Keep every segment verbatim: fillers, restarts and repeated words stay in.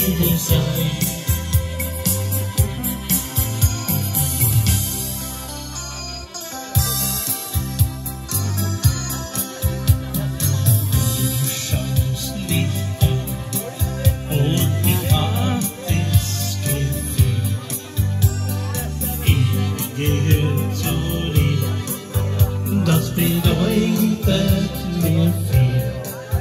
dir sein. Gehört zu dir, das bedeutet mir viel.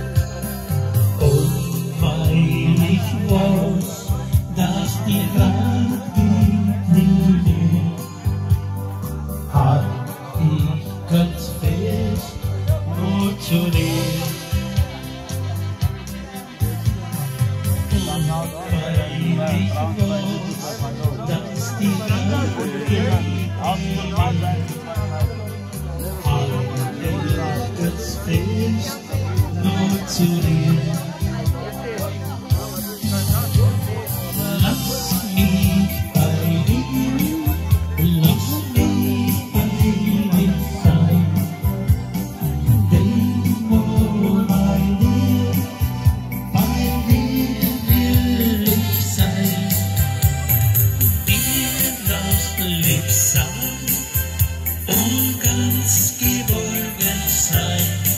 Und weil ich weiß, dass die Welt geht nie mehr, halt ich ganz fest nur zu dir. Und weil ich weiß, dass die Welt geht Alles fest nur zu dir. Lass mich bei dir, lass mich bei dir sein. Denk nur bei dir, bei dir will ich sein. Dir darfst lieb sein und ganz geborgen sein.